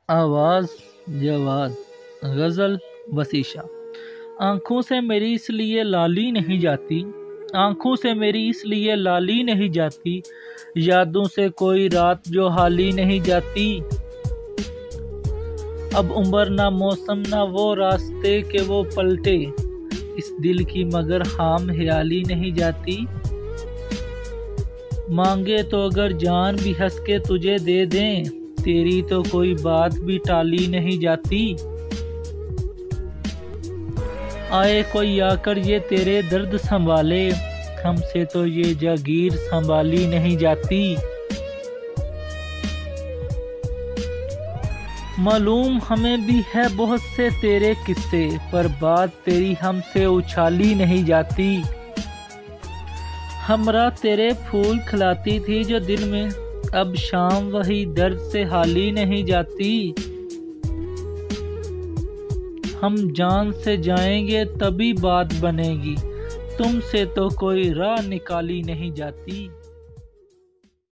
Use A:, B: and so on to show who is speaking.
A: आवाज़ जवाज़ गज़ल वसीशा। आँखों से मेरी इसलिए लाली नहीं जाती, आँखों से मेरी इसलिए लाली नहीं जाती, यादों से कोई रात जो हाली नहीं जाती। अब उम्र ना मौसम ना वो रास्ते के वो पलटे, इस दिल की मगर हाम ख्याली नहीं जाती। मांगे तो अगर जान भी हंस के तुझे दे दें, तेरी तो कोई बात भी टाली नहीं जाती। आए कोई आकर ये तेरे दर्द संभाले, हमसे तो ये जागीर संभाली नहीं जाती। मालूम हमें भी है बहुत से तेरे किस्से, पर बात तेरी हमसे उछाली नहीं जाती। हमरा तेरे फूल खिलाती थी जो दिल में, अब शाम वही दर्द से हाली नहीं जाती। हम जान से जाएंगे तभी बात बनेगी, तुमसे तो कोई राह निकाली नहीं जाती।